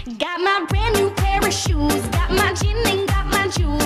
Got my brand new pair of shoes, got my gin and got my juice.